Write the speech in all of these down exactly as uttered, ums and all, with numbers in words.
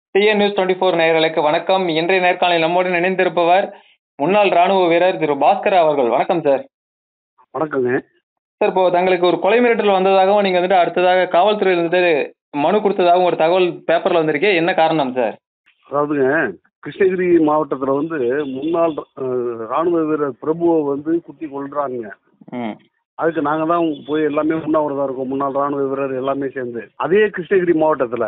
TN news twenty four நேயர்களுக்கு வணக்கம். இன்றைய நேர்காணலில் நம்முடன் இணைந்திருப்பவர் முன்னாள் ராணுவ வீரர் திரு பாஸ்கர் அவர்கள். வணக்கம் சார். வணக்கங்க சார், இப்போ தங்களுக்கு ஒரு கொலை மிரட்டல் வந்ததாகவும் நீங்க வந்துட்டு அடுத்ததாக காவல்துறையில் வந்துட்டு மனு கொடுத்ததாகவும் ஒரு தகவல் பேப்பர்ல வந்திருக்கே, என்ன காரணம் சார்? அதாவதுங்க, கிருஷ்ணகிரி மாவட்டத்தில் வந்து முன்னாள் அஹ், ராணுவ வீரர் பிரபுவை வந்து குத்தி கொள்றாங்க. ம் அதுக்கு நாங்கள் தான் போய் எல்லாமே உண்ணாவிரதம் இருக்கோம், முன்னாள் ராணுவ வீரர் எல்லாமே சேர்ந்து. அதே கிருஷ்ணகிரி மாவட்டத்தில்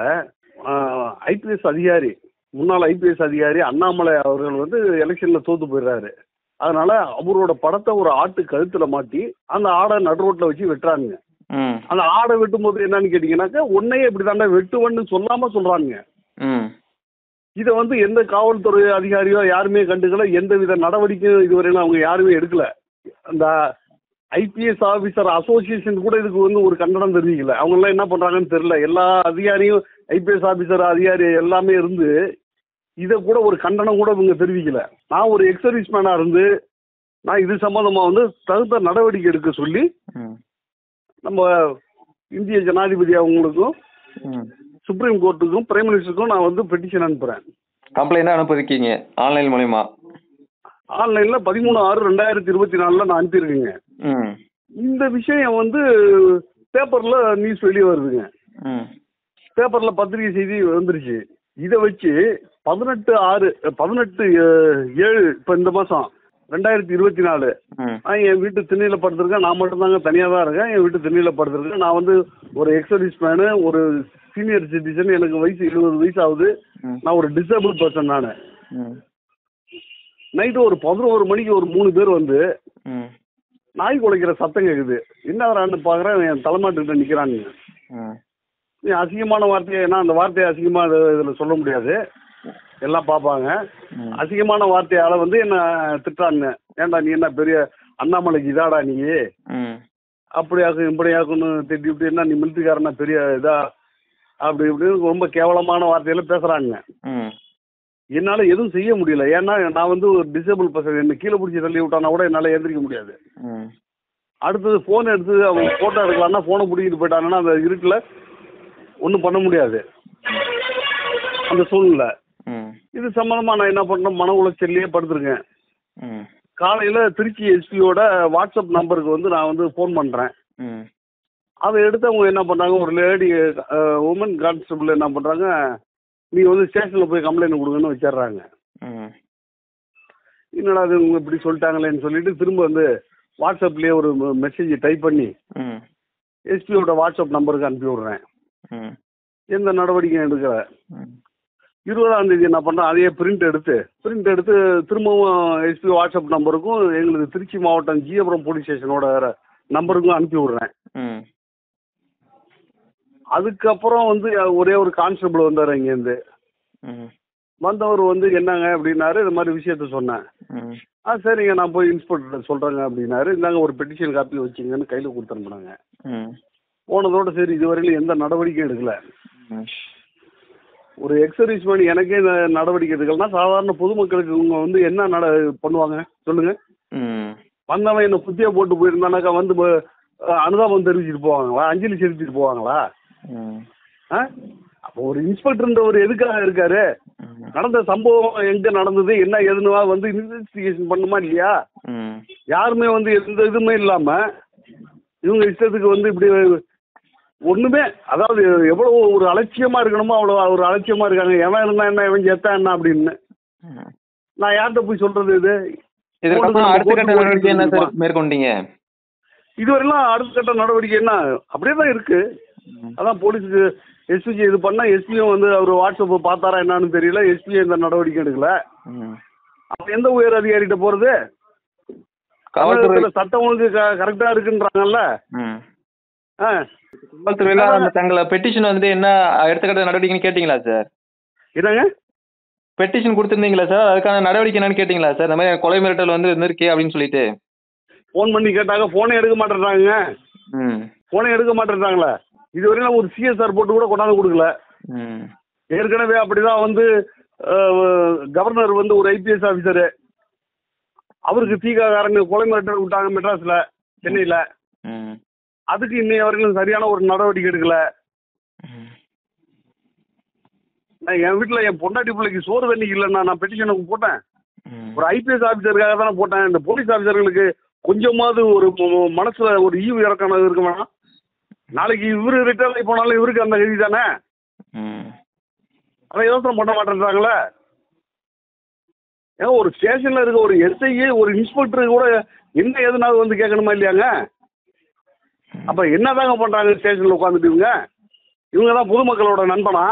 ஐபிஎஸ் அதிகாரி, முன்னாள் ஐபிஎஸ் அதிகாரி அண்ணாமலை அவர்கள் வந்து எலெக்ஷனில் தோத்து போயிடுறாரு. அதனால அவரோட படத்தை ஒரு ஆட்டு கழுத்துல மாட்டி அந்த ஆடை நடு ரோட்டில் வச்சு வெட்டுறாங்க. ம் அந்த ஆடை வெட்டும் போது என்னன்னு கேட்டீங்கன்னாக்கா, உன்னையே இப்படி தாண்டா வெட்டுவன்னு சொல்லாம சொல்றாங்க. ம் இதை வந்து எந்த காவல்துறை அதிகாரியோ யாருமே கண்டுக்கல, எந்த வித நடவடிக்கையும் இதுவரையிலும் அவங்க யாருமே எடுக்கல. அந்த ஐபிஎஸ் ஆஃபீஸர் அசோசியேஷன் கூட இதுக்கு வந்து ஒரு கண்டனம் தெரிவிக்கல. அவங்க எல்லாம் என்ன பண்றாங்கன்னு தெரியல. எல்லா அதிகாரியும் ஐபிஎஸ் ஆஃபீஸர் அதிகாரி எல்லாமே இருந்து இதை கூட ஒரு கண்டனம் கூட இவங்க தெரிவிக்கல. நான் ஒரு எக்ஸர்வீஸ் மேனா இருந்து நான் இது சம்பந்தமா வந்து தகுந்த நடவடிக்கை எடுக்க சொல்லி ம் நம்ம இந்திய ஜனாதிபதி அவங்களுக்கும் ம் சுப்ரீம் கோர்ட்டுக்கும் பிரைம் மினிஸ்டருக்கும் நான் வந்து பெட்டிஷன் அனுப்புறேன். கம்ப்ளைண்டாக அனுப்பியிருக்கீங்க ஆன்லைன் மூலயமா? ஆன்லைன்ல பதிமூணு ஆறு ரெண்டாயிரத்தி இருபத்தி நாலுல நான் அனுப்பியிருக்கேங்க. ம் இந்த விஷயம் வந்து பேப்பர்ல நியூஸ் வெளியே வருதுங்க. ம் பேப்பர்ல பத்திரிகை செய்தி வந்துருச்சு. இதை வச்சு பதினெட்டு ஆறு பதினெட்டு ஏழு இப்போ இந்த மாசம் ரெண்டாயிரத்தி இருபத்தி நாலு ம் நான் என் வீட்டு திண்ணையில படுத்திருக்கேன். நான் மட்டும்தாங்க தனியாக தான் இருக்கேன். என் வீட்டு திண்ணையில படுத்திருக்கேன். நான் வந்து ஒரு எக்ஸர்வீஸ் மேனு, ஒரு சீனியர் சிட்டிசன். எனக்கு வயசு எழுபது வயசு ஆகுது. ம் நான் ஒரு டிசேபிள் பர்சன். நான் ம் நைட்டு ஒரு பதினோரு மணிக்கு ஒரு மூணு பேர் வந்து ம் நாய் குலைக்கிற சத்தம் கேட்குது. என்ன வரான்னு பார்க்குறேன், என் தலைமாட்டுக்கிட்ட நிற்கிறானுங்க. ம் நீ அசிங்கமான வார்த்தையை, ஏன்னா அந்த வார்த்தையை அசிங்கமாக இதில் சொல்ல முடியாது, எல்லாம் பார்ப்பாங்க. ம் அசிங்கமான வார்த்தையால் வந்து என்ன திட்டுறாங்க. ஏன்டா நீ என்ன பெரிய அண்ணாமலைக்கு இதாடா நீ, ம் அப்படியாக்கும் இப்படியாக்குன்னு திட்டி விட்டு, என்ன நீ மிலிட்ரிக்காரனா பெரிய இதா, அப்படி இப்படின்னு ரொம்ப கேவலமான வார்த்தையில பேசுகிறாங்க. ம் என்னால் எதுவும் செய்ய முடியல. ஏன்னா நான் வந்து ஒரு டிசேபிள் பர்சன். என்னை கீழே பிடிச்சி தள்ளி விட்டானா கூட என்னால் எழுந்திரிக்க முடியாது. ம் அடுத்தது ஃபோன் எடுத்து அவங்க ஃபோட்டோ எடுக்கலான்னா ஃபோனை பிடிக்கிட்டு போயிட்டாங்கன்னா அந்த இருட்டில் ஒன்றும் பண்ண முடியாது அந்த சூழ்நிலை. ம் இது சம்மந்தமாக நான் என்ன பண்ணுறேன், மன உளைச்சல்லையே படுத்துருக்கேன். ம் காலையில் திருச்சி எஸ்பியோட வாட்ஸ்அப் நம்பருக்கு வந்து நான் வந்து ஃபோன் பண்ணுறேன். ம் அதை எடுத்து அவங்க என்ன பண்ணுறாங்க, ஒரு லேடி உமன் கான்ஸ்டபிள் என்ன பண்ணுறாங்க, நீங்கள் வந்து ஸ்டேஷனில் போய் கம்ப்ளைண்ட் கொடுங்கன்னு வச்சிடுறாங்க. ம் என்னடா அது இவங்க இப்படி சொல்லிட்டாங்களேன்னு சொல்லிட்டு திரும்ப வந்து வாட்ஸ்அப்லேயே ஒரு மெசேஜ் டைப் பண்ணி ம் எஸ்பியோட வாட்ஸ்அப் நம்பருக்கு அனுப்பி விட்றேன். ம் எந்த நடவடிக்கையும் எடுக்கல. ம் இருபதாம் தேதி என்ன பண்ணுறேன், அதையே பிரிண்ட் எடுத்து பிரிண்ட் எடுத்து திரும்பவும் எஸ்பி வாட்ஸ்அப் நம்பருக்கும் எங்களுக்கு திருச்சி மாவட்டம் ஜியபுரம் போலீஸ் ஸ்டேஷனோட நம்பருக்கும் அனுப்பி விட்றேன். ம் அதுக்கப்புறம் வந்து ஒரே ஒரு கான்ஸ்டபிள் வந்தார் இங்கேருந்து. ம் வந்தவர் வந்து என்னங்க அப்படின்னாரு, இது மாதிரி விஷயத்த சொன்னேன். ம் ஆ சரிங்க, நான் போய் இன்ஸ்பெக்டர் சொல்கிறேங்க அப்படின்னாரு. இந்தாங்க ஒரு பெட்டிஷன் காப்பி வச்சுங்கன்னு கையில் கொடுத்துருந்தாங்க. ம் போனதோட சரி, இதுவரையிலும் எந்த நடவடிக்கையும் எடுக்கல. ம் ஒரு எக்ஸர்வீஸ் பண்ணி எனக்கே இந்த நடவடிக்கை எடுக்கலன்னா சாதாரண பொதுமக்களுக்கு இவங்க வந்து என்ன நட பண்ணுவாங்க சொல்லுங்கள்? ம் வந்தவன் என்ன குத்தியை போட்டு போயிருந்தானாக்கா வந்து அஹ், அனுதாபம் தெரிவிச்சுட்டு போவாங்களா, அஞ்சலி செலுத்திட்டு போவாங்களா? ம் ஆ அப்போ ஒரு இன்ஸ்பெக்டர்ன்ற ஒரு எதுக்காக இருக்காரு? ம் நடந்த சம்பவம் எங்கே நடந்தது, என்ன எதுனா வந்து இன்வெஸ்டிகேஷன் பண்ணுமா இல்லையா? ம் யாருமே வந்து எந்த இதுவுமே இல்லாமல் இவங்க இஷ்டத்துக்கு வந்து இப்படி ஒன்றுமே, அதாவது எவ்வளோ ஒரு அலட்சியமாக இருக்கணுமோ அவ்வளோ ஒரு அலட்சியமாக இருக்காங்க. எவன் இருந்தா என்ன, எவன் செத்தா என்ன அப்படின்னு. ம் நான் யார்கிட்ட போய் சொல்கிறது? இது இதற்கப்புறம் அடுத்த கட்ட நடவடிக்கை என்ன சார் மேற்கொண்டீங்க? இதுவரையிலும் அடுத்த கட்ட நடவடிக்கை என்ன அப்படியே தான் இருக்கு. ம் அதான் போலீஸுக்கு எஸ்பிக்கு இது பண்ணால் எஸ்பியும் வந்து அவர் வாட்ஸ்அப்பை பார்த்தாரா என்னன்னு தெரியல, எஸ்பியும் எந்த நடவடிக்கை எடுக்கல. ம் அப்போ எந்த உயர் அதிகாரிகிட்ட போகிறது? காவல்துறை சட்டம் ஒழுங்கு க கரெக்டாக இருக்குன்றாங்கல்ல. ம் ஆ காவல்துறையில் அந்த தங்களை பெட்டிஷன் வந்துட்டு என்ன அடுத்த கட்ட நடவடிக்கைன்னு கேட்டிங்களா சார்? என்னங்க? பெட்டிஷன் கொடுத்துருந்தீங்களா சார்? அதுக்கான நடவடிக்கை என்னன்னு கேட்டிங்களா சார்? இந்த மாதிரி கொலை மிரட்டல் வந்து இருந்திருக்கே அப்படின்னு சொல்லிட்டு. ஃபோன் பண்ணி கேட்டாங்க, ஃபோனே எடுக்க மாட்டேறாங்க. ம் ஃபோனே எடுக்க மாட்டேறாங்களே. இதுவரையிலும் ஒரு சிஎஸ்ஆர் போட்டு கூட கொண்டாந்து கொடுக்கல. ம் ஏற்கனவே அப்படி தான் வந்து அஹ், கவர்னர் வந்து ஒரு ஐபிஎஸ் ஆஃபீஸரு, அவருக்கு தீகாக்காரங்க கொலை மிரட்டல் விட்டாங்க மெட்ராஸில், சென்னையில். ம் அதுக்கு இன்னைய வரைக்கும் சரியான ஒரு நடவடிக்கை எடுக்கல. ம் நான் என் வீட்டில் என் பொண்டாட்டி பிள்ளைக்கு சோறு தண்ணி இல்லைன்னா நான் பெட்டிஷனுக்கு போட்டேன். ம். ஒரு ஐபிஎஸ் ஆஃபீஸருக்காக தானே போட்டேன். இந்த போலீஸ் ஆஃபீஸர்களுக்கு கொஞ்சமாவது ஒரு ம- மனசுல ஒரு ஈவு இறக்கம் இருக்க வேணாம். நாளைக்கு இவரு ரிட்டர்ன் ஆகி போனாலும் இவருக்கு அந்த கதி தானே. ம். அதை யோசனை பண்ண மாட்டேன்றாங்களே. ஏன் ஒரு ஸ்டேஷன்ல இருக்க ஒரு எஸ்ஐயே ஒரு இன்ஸ்பெக்டர் கூட என்ன எதுனாவது வந்து கேட்கணுமா இல்லையாங்க? அப்ப என்னதாங்க பண்றாங்க ஸ்டேஷன்ல உட்காந்துட்டு இவங்க? இவங்க தான் பொதுமக்களோட நண்பனா?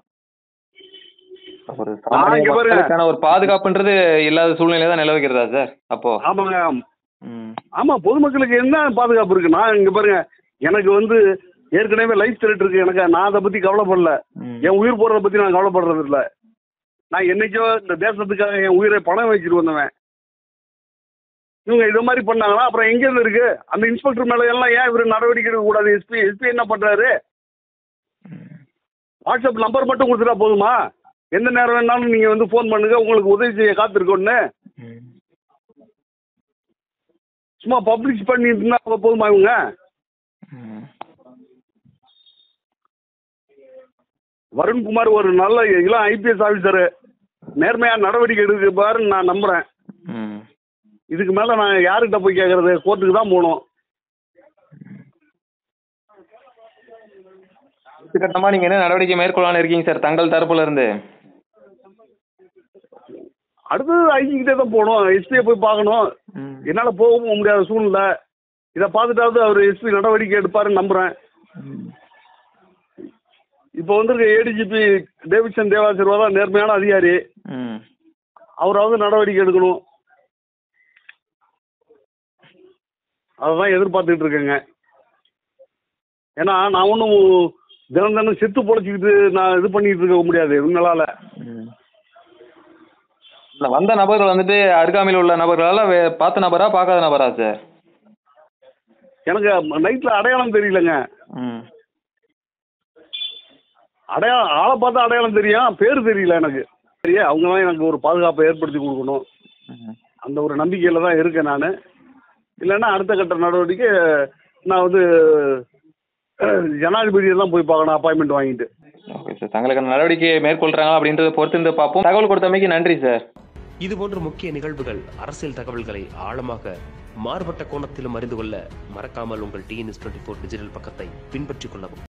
ஒரு ஆ, சாமானிய இங்க பாருங்க. மக்களுக்கான ஒரு பாதுகாப்புன்றது இல்லாத சூழ்நிலை தான் நிலவுகிறதா சார் அப்போ? ஆமாங்க. ம். ஆமா, பொதுமக்களுக்கு என்ன பாதுகாப்பு இருக்கு? நான் இங்க பாருங்க, எனக்கு வந்து ஏற்கனவே லைஃப் த்ரெட் இருக்கு. எனக்கு நான் அதை பத்தி கவலைப்படல. ம். என் உயிர் போறதை பத்தி நான் கவலைப்படுறது இல்ல. நான் என்னைக்கோ இந்த தேசத்துக்காக என் உயிரை பணம் வச்சுட்டு வந்தவன். இவங்க இது மாதிரி பண்ணாங்கன்னா அப்புறம் எங்க இருந்து இருக்கு? அந்த இன்ஸ்பெக்டர் மேல எல்லாம் ஏன் இவரு நடவடிக்கை எடுக்க கூடாது? எஸ்பி எஸ்பி என்ன பண்றாரு? வாட்ஸ்அப் நம்பர் மட்டும் கொடுத்துட்டா போதுமா? எந்த நேரம் வேணாலும் நீங்க வந்து ஃபோன் பண்ணுங்க, உங்களுக்கு உதவி செய்ய காத்திருக்கோன்னு. ம். சும்மா பப்ளிஷ் பண்ணிட்டு இருந்தா போதுமா இவங்க? ம். வருண்குமார் ஒரு நல்ல இளம் ஐபிஎஸ் ஆஃபீஸரு, நேர்மையா நடவடிக்கை எடுப்பாருன்னு நான் நம்புறேன். ம். இதுக்கு மேல நான் யாருக்கிட்ட போய் கேட்கறது? கோர்ட்டுக்கு தான் போகணும். அடுத்த கட்டமா நீங்க என்ன நடவடிக்கை மேற்கொள்ளலாம்னு இருக்கீங்க சார் தங்கள் தரப்புல இருந்து? அடுத்தது ஐஜி கிட்டே தான் போகணும். எஸ்பியை போய் பார்க்கணும். ம். என்னால் போகவும் முடியாத சூழ்நிலை. இதை பார்த்துட்டாவது அவர் எஸ்பி நடவடிக்கை எடுப்பாருன்னு நம்புறேன். ம். இப்போ வந்திருக்க ஏடிஜிபி டேவிட்சன் தேவாசிர்வா தான் நேர்மையான அதிகாரி. ம். அவராவது நடவடிக்கை எடுக்கணும். அதை தான் எதிர்பார்த்துக்கிட்டு இருக்கேங்க. ஏன்னா நான் ஒன்றும் தினம் தினம் செத்து பொழைச்சிக்கிட்டு நான் இது பண்ணிட்டு இருக்க முடியாது இவங்களால. ம். இல்ல, வந்த நபர்கள் வந்துட்டு அருகாமையில் உள்ள நபர்களால வே- பார்த்த நபரா பார்க்காத நபரா சார்? எனக்கு நைட்டில் அடையாளம் தெரியலங்க. ம். அடையாளம் ஆளை பார்த்தா அடையாளம் தெரியும், பேர் தெரியல எனக்கு. சரியா, அவங்க தான் எனக்கு ஒரு பாதுகாப்பை ஏற்படுத்தி கொடுக்கணும். ம். அந்த ஒரு நம்பிக்கையில் தான் இருக்கேன் நான். இல்லைன்னா அடுத்த கட்ட நடவடிக்கை நான் வந்து அஹ், ஜனாதிபதியை தான் போய் பார்க்கணும் அப்பாயின்மெண்ட் வாங்கிட்டு. ஓகே சார், தங்களுக்கான நடவடிக்கையை மேற்கொள்றாங்களா அப்படின்றத பொறுத்து இருந்து பார்ப்போம். தகவல் கொடுத்தமைக்கு நன்றி சார். இதுபோன்ற முக்கிய நிகழ்வுகள், அரசியல் தகவல்களை ஆழமாக மாறுபட்ட கோணத்திலும் அறிந்து கொள்ள மறக்காமல் உங்கள் டிஎன்எஸ் டுவெண்ட்டி ஃபோர் டிஜிட்டல் பக்கத்தை பின்பற்றிக் கொள்ளவும்.